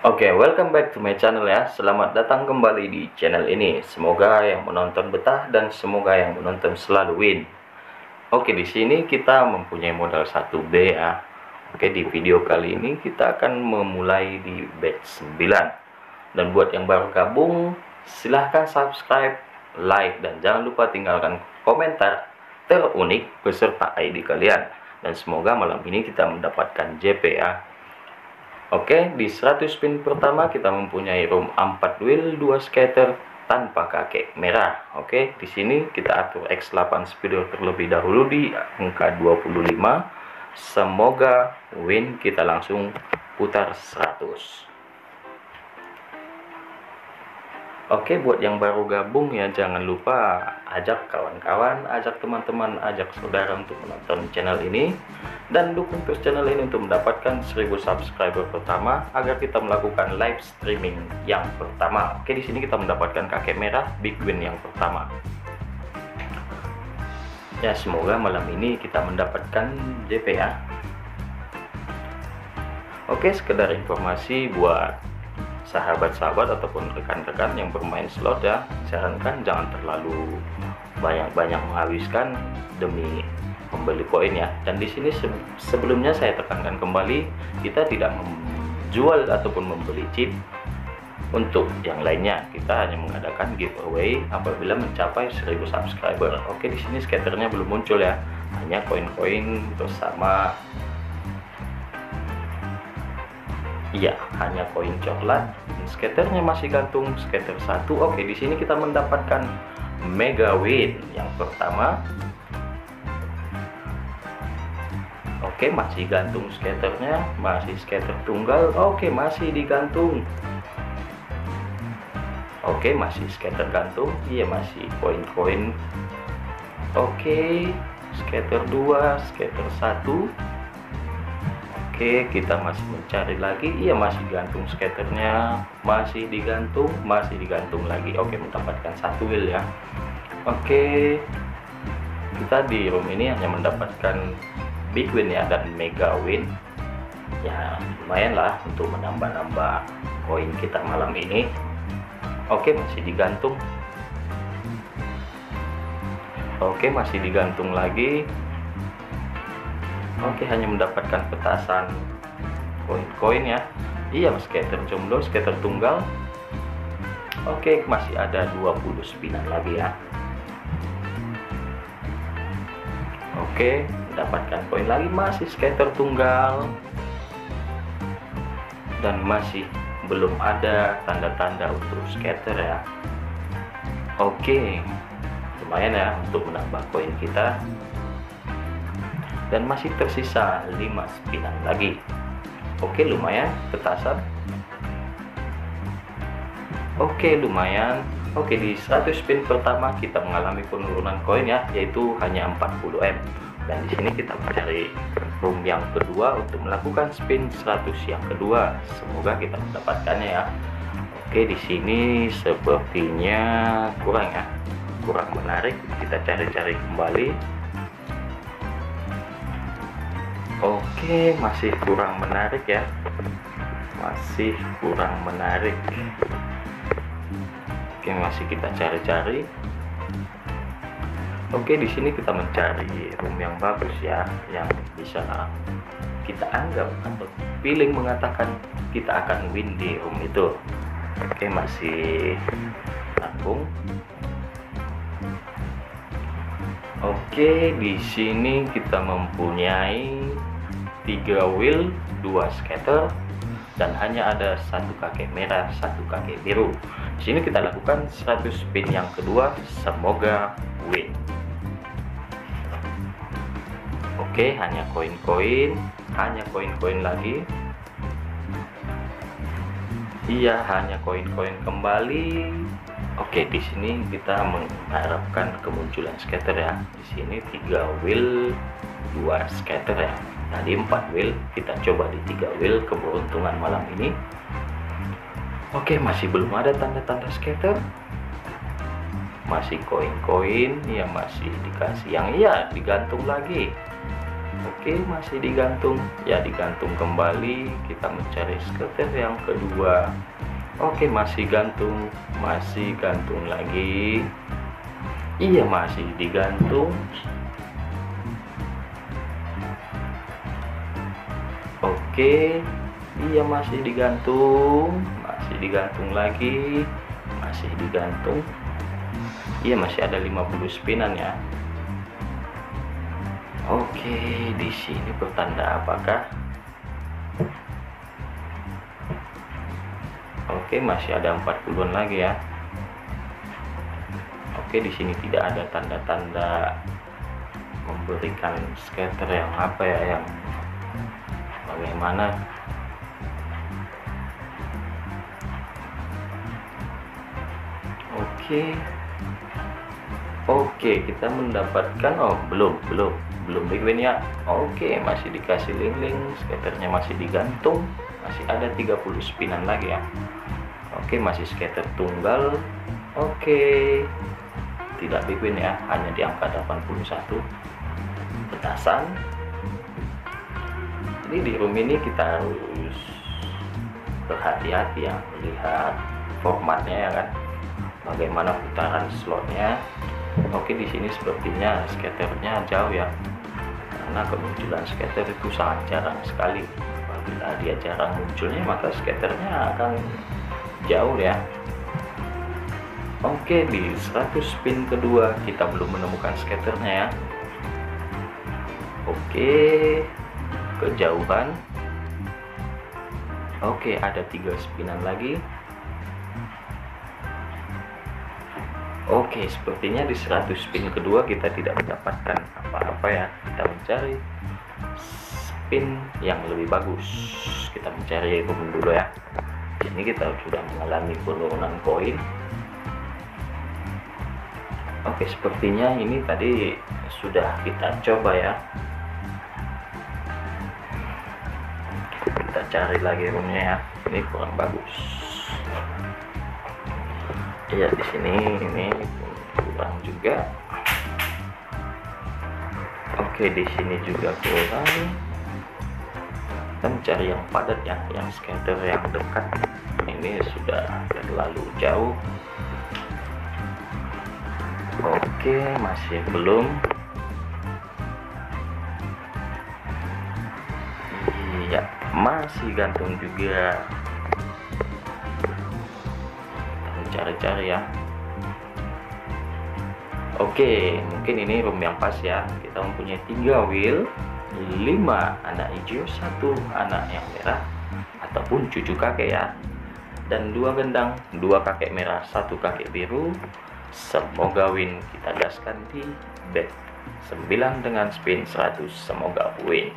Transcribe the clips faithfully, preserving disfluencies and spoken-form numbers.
Oke, welcome back to my channel ya. Selamat datang kembali di channel ini. Semoga yang menonton betah dan semoga yang menonton selalu win. Oke, di sini kita mempunyai modal satu B ya. Oke, di video kali ini kita akan memulai di batch sembilan. Dan buat yang baru gabung, silahkan subscribe, like, dan jangan lupa tinggalkan komentar terunik beserta I D kalian. Dan semoga malam ini kita mendapatkan J P ya. Oke, di seratus spin pertama kita mempunyai room empat wheel, dua scatter tanpa kakek merah. Oke, di sini kita atur X delapan speeder terlebih dahulu di angka dua puluh lima. Semoga win, kita langsung putar seratus. Oke, buat yang baru gabung ya jangan lupa ajak kawan-kawan, ajak teman-teman, ajak saudara untuk menonton channel ini dan dukung terus channel ini untuk mendapatkan seribu subscriber pertama agar kita melakukan live streaming yang pertama. Oke, di sini kita mendapatkan kakek merah big win yang pertama. Ya, semoga malam ini kita mendapatkan J P ya. Oke, sekedar informasi buat sahabat-sahabat ataupun rekan-rekan yang bermain slot ya, sarankan jangan terlalu banyak-banyak menghabiskan demi membeli koin ya. Dan di sini se sebelumnya saya tekankan kembali, kita tidak menjual ataupun membeli chip untuk yang lainnya. Kita hanya mengadakan giveaway apabila mencapai seribu subscriber. Oke, di sini scatternya belum muncul ya, hanya koin-koin bersama. Iya, hanya koin coklat. Scatternya masih gantung scatter satu. Oke, di sini kita mendapatkan mega win yang pertama. Oke, masih gantung scatternya, masih scatter tunggal. Oke, masih digantung. Oke, masih scatter gantung. Iya, masih koin-koin. Oke, scatter dua, scatter satu. Oke, kita masih mencari lagi. Iya, masih gantung scatternya, masih digantung, masih digantung lagi. Oke, mendapatkan satu wheel ya. Oke, kita di room ini hanya mendapatkan big win ya dan mega win. Ya, lumayan lah untuk menambah-nambah koin kita malam ini. Oke, masih digantung. Oke, masih digantung lagi. Oke, hanya mendapatkan petasan koin-koin ya. Iya, scatter jomblo, scatter tunggal. Oke, masih ada dua puluh spinan lagi ya. Oke, mendapatkan koin lagi, masih scatter tunggal. Dan masih belum ada tanda-tanda untuk scatter ya. Oke, lumayan ya untuk menambah koin kita. Dan masih tersisa lima spinan lagi. Oke, lumayan petasan. Oke, lumayan. Oke, di seratus spin pertama kita mengalami penurunan koin ya, yaitu hanya empat puluh M. Dan di sini kita mencari room yang kedua untuk melakukan spin seratus yang kedua. Semoga kita mendapatkannya ya. Oke, di sini sepertinya kurang ya. Kurang menarik. Kita cari-cari kembali. Oke, masih kurang menarik ya. Masih kurang menarik. Oke, masih kita cari-cari. Oke, di sini kita mencari room yang bagus ya, yang bisa kita anggap atau feeling mengatakan kita akan win di room itu. Oke, masih tanggung. Oke, di sini kita mempunyai tiga wheel, dua scatter, dan hanya ada satu kakek merah, satu kakek biru. Di sini kita lakukan seratus spin yang kedua, semoga win. Oke, hanya koin-koin, hanya koin-koin lagi. Iya, hanya koin-koin kembali. Oke, di sini kita mengharapkan kemunculan scatter ya. Di sini tiga wheel, dua scatter ya. Tadi empat wheel, kita coba di tiga wheel keberuntungan malam ini. Oke, masih belum ada tanda-tanda scatter. Masih koin-koin, ya masih dikasih yang iya digantung lagi. Oke, masih digantung ya, digantung kembali. Kita mencari skater yang kedua. Oke, masih gantung, masih gantung lagi. Iya, masih digantung. Oke, iya masih digantung, masih digantung lagi, masih digantung. Iya, masih ada lima puluh spinan ya. Oke, di sini pertanda apakah? Oke, masih ada empat puluhan lagi ya. Oke, di sini tidak ada tanda-tanda memberikan scatter yang apa ya, yang bagaimana. Oke. Oke, kita mendapatkan, oh belum, belum, belum big win ya. Oke, masih dikasih link-link, scatternya masih digantung, masih ada tiga puluh spinan lagi ya. Oke, masih scatter tunggal. Oke, tidak big win ya, hanya di angka delapan puluh satu petasan. Jadi di room ini kita harus berhati-hati ya, melihat formatnya ya kan, bagaimana putaran slotnya. Oke, di sini sepertinya scatternya jauh ya, karena kemunculan scatter itu sangat jarang sekali. Apabila dia jarang munculnya, maka scatternya akan jauh ya. Oke, di seratus spin kedua kita belum menemukan scatternya ya. Oke, kejauhan. Oke, ada tiga spinan lagi. Oke, sepertinya di seratus spin kedua kita tidak mendapatkan apa-apa ya. Kita mencari spin yang lebih bagus. Kita mencari room dulu ya. Ini kita sudah mengalami penurunan koin. Oke, sepertinya ini tadi sudah kita coba ya. Kita cari lagi roomnya ya. Ini kurang bagus. Iya, di sini ini kurang juga. Oke, di sini juga kurang. Kita mencari yang padat ya, yang scatter yang dekat. Ini sudah terlalu jauh. Oke, masih belum. Iya, masih gantung juga. Cari-cari ya. Oke, mungkin ini room yang pas ya. Kita mempunyai tiga wheel, lima anak hijau, satu anak yang merah ataupun cucu kakek ya, dan dua gendang, dua kakek merah, satu kakek biru. Semoga win. Kita gaskan di bet sembilan dengan spin seratus. Semoga win.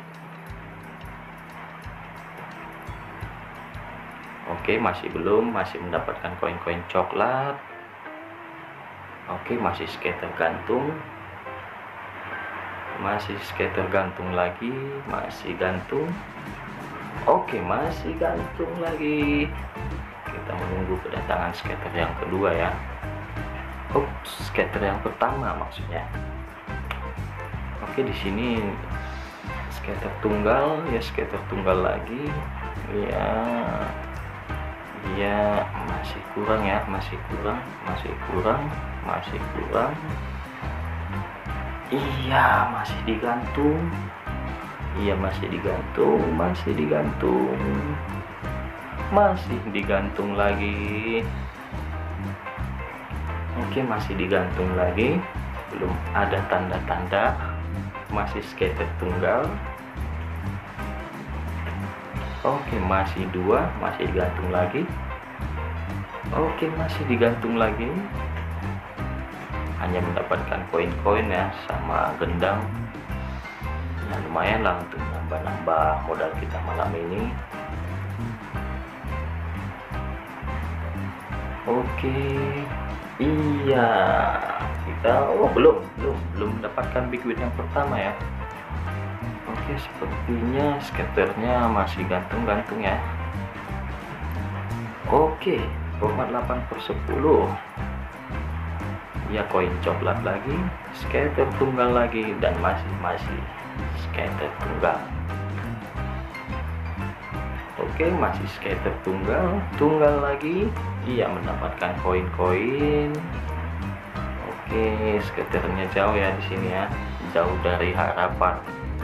Oke, masih belum, masih mendapatkan koin-koin coklat. Oke, masih scatter gantung. Masih scatter gantung lagi, masih gantung. Oke, masih gantung lagi. Kita menunggu kedatangan scatter yang kedua ya. Oh, scatter yang pertama maksudnya. Oke, di sini scatter tunggal ya, scatter tunggal lagi. Ya. Ya, masih kurang ya, masih kurang, masih kurang, masih kurang. Iya, masih digantung. Iya, masih digantung, masih digantung. Masih digantung lagi. Oke, masih digantung lagi. Belum ada tanda-tanda. Masih scatter tunggal. Oke, masih dua, masih digantung lagi. Oke, masih digantung lagi. Hanya mendapatkan koin-koin ya, sama gendang. Ya, lumayan lah untuk nambah-nambah modal kita malam ini. Oke, iya, kita oh belum, belum, belum mendapatkan big win yang pertama ya. Oke, sepertinya scatternya masih gantung-gantung ya. Oke, format delapan per sepuluh. Ya, koin coklat lagi, scatter tunggal lagi, dan masih masih scatter tunggal. Oke, masih scatter tunggal, tunggal lagi, ia mendapatkan koin-koin. Oke, scatternya jauh ya di sini ya, jauh dari harapan.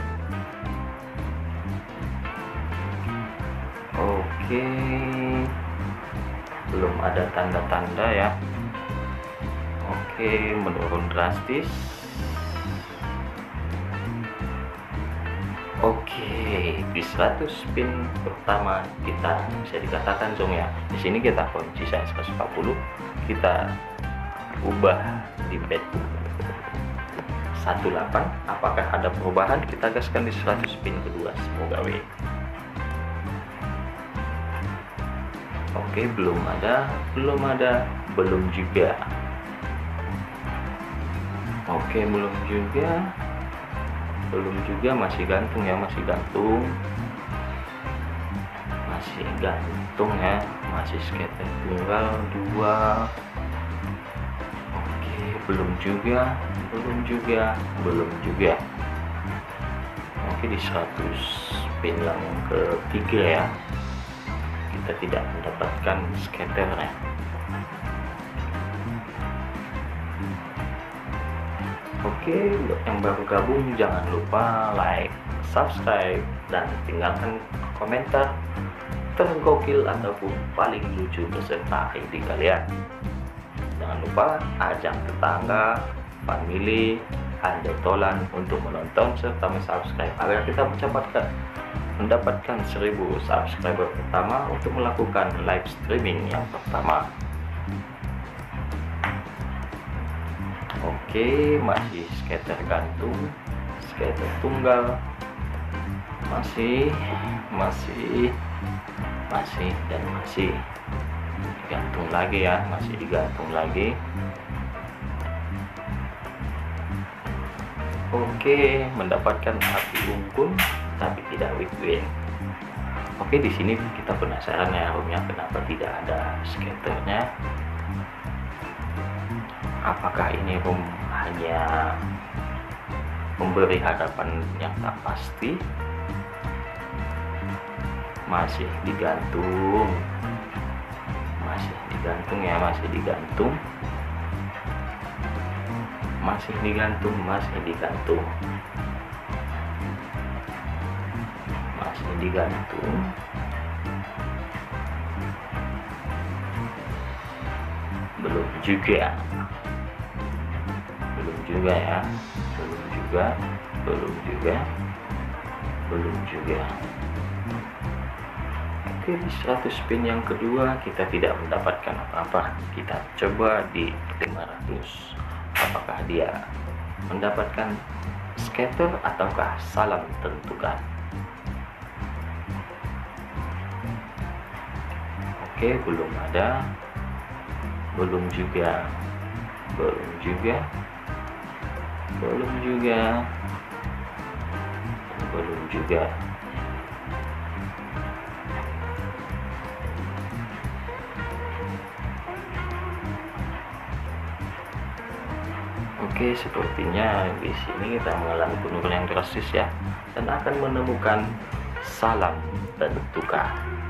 Oke, belum ada tanda-tanda ya. Oke, menurun drastis. Oke, di seratus spin pertama kita bisa dikatakan zong ya. Di sini kita kunci saya seratus empat puluh, kita ubah di bet satu delapan. Apakah ada perubahan? Kita gaskan di seratus spin kedua, semoga win. Oke, belum ada, belum ada, belum juga. Oke, belum juga, belum juga, masih gantung ya, masih gantung, masih gantung ya, masih scatter tunggal dua. Oke, belum juga, belum juga, belum juga. Oke, di seratus spin yang ketiga ya, kita tidak mendapatkan scatternya. Oke, buat yang baru gabung jangan lupa like, subscribe, dan tinggalkan komentar tergokil ataupun paling lucu beserta I D kalian. Jangan lupa ajak tetangga, family, anda tolan untuk menonton serta subscribe agar kita mendapatkan mendapatkan seribu subscriber pertama untuk melakukan live streaming yang pertama. Oke, masih scatter gantung, scatter tunggal, masih, masih, masih, dan masih digantung lagi ya, masih digantung lagi. Oke, mendapatkan api unggun tapi tidak win-win. Oke, di sini kita penasaran ya roomnya kenapa tidak ada scatternya. Apakah ini room hanya memberi harapan yang tak pasti? Masih digantung, masih digantung ya, masih digantung, masih digantung, masih digantung, masih digantung. Belum juga, belum juga ya, belum juga, belum juga, belum juga. Oke, di seratus spin yang kedua kita tidak mendapatkan apa-apa. Kita coba di lima ratus. Apakah dia mendapatkan scatter ataukah salam tentukan? Oke, belum ada, belum juga, belum juga, belum juga, belum juga. Oke, sepertinya di sini kita mengalami penurunan yang drastis ya, dan akan menemukan salam tentukan.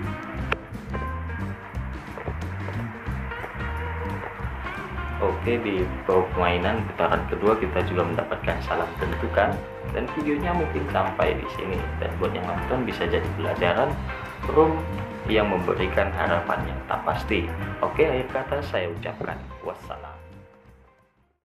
Oke, di permainan putaran kedua kita juga mendapatkan salam tentukan, dan videonya mungkin sampai di sini. Dan buat yang nonton bisa jadi pelajaran room yang memberikan harapan yang tak pasti. Oke, akhir kata saya ucapkan wassalam.